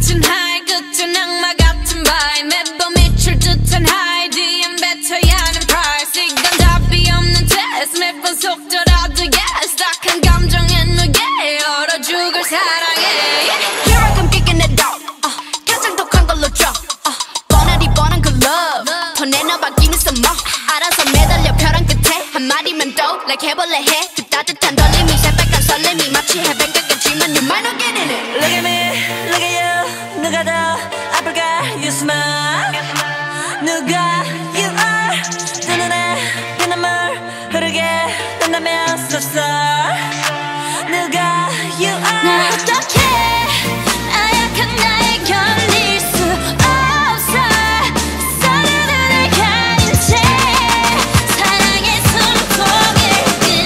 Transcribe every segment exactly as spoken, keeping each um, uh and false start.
붙은 하이 끝은 악마 같은 바이 매번 미칠 듯한 하이 뒤엔 뱉어야 하는 price 이건 답이 없는 test 매번 속더라도 yes 딱한 감정에 누게 얼어 죽을 사랑해 Here I come kicking it out uh, 가장 독한 걸로 drop uh, 뻔하디 뻔한 그 love 더 내놔봐 give me some more 알아서 매달려 벼랑 끝에 한마디면 또 like 해볼래 해 그 따뜻한 떨림이 새빨간 설렘이 마치 해변 같겠지만 you might not get in it Look at me, look at you 누가 더 아플까 you smile 누가 you are 두 눈에 피눈물 흐르게 된다면 so sorry 누가 you are 난 어떡해 나약한 나에 견딜 수 없어 서로를 가린 채 사랑의 숨통을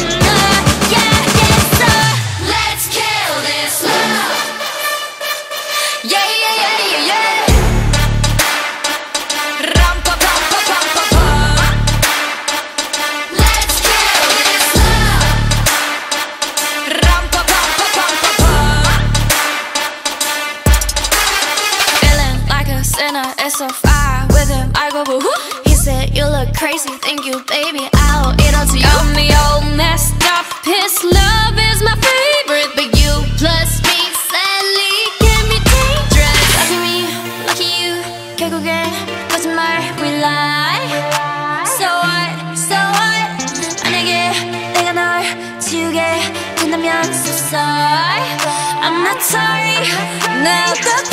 끊어야겠어 Let's kill this love Yeah yeah yeah yeah yeah 람파파파파파파 Let's kill this love Feeling like a sinner, it's so far with him. I go, but who? He said, you look crazy, thank you, baby. I'll eat all to you. Got me all messed up. His love is my favorite, but you plus me sadly can be dangerous. Lucky me, lucky you. 결국엔 거짓말 we lie. So what, so what? 만약에 내가 널 지우게 된다면 so sorry. I'm not sorry. 나 어떡해?